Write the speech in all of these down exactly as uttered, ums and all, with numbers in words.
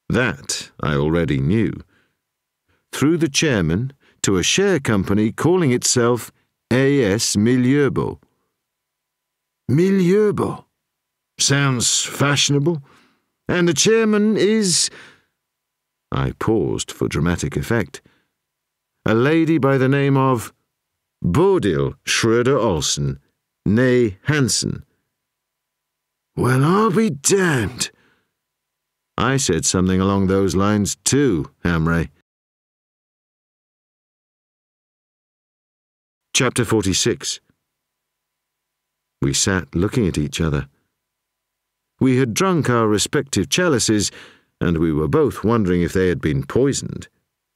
That I already knew. Through the chairman to a share company calling itself A S Milieubo. Milieubo. Sounds fashionable. And the chairman is... I paused for dramatic effect. A lady by the name of Bodil Schroeder-Olsen, née Hansen. Well, I'll be damned. I said something along those lines too, Hamre. Chapter forty-six. We sat looking at each other. We had drunk our respective chalices, and we were both wondering if they had been poisoned.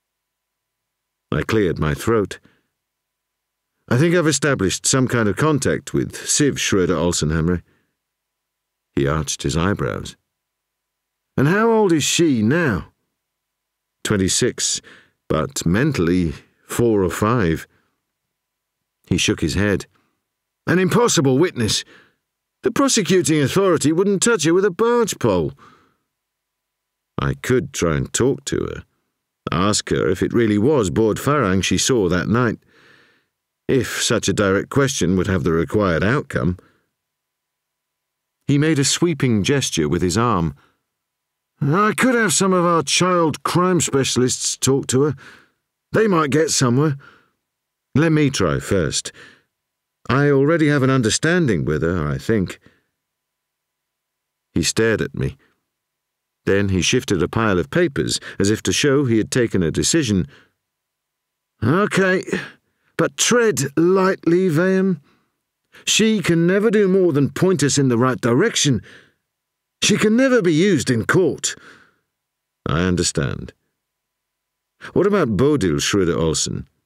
I cleared my throat. I think I've established some kind of contact with Siv Schroeder-Olsen, Hamre. He arched his eyebrows. And how old is she now? Twenty-six, but mentally four or five. He shook his head. An impossible witness. The prosecuting authority wouldn't touch her with a barge pole. I could try and talk to her. Ask her if it really was Bord Farang she saw that night. If such a direct question would have the required outcome. He made a sweeping gesture with his arm. I could have some of our child crime specialists talk to her. They might get somewhere. Let me try first. I already have an understanding with her, I think. He stared at me. Then he shifted a pile of papers as if to show he had taken a decision. Okay, but tread lightly, Vaham. She can never do more than point us in the right direction. She can never be used in court. I understand. What about Bodil Schroeder-Olsen?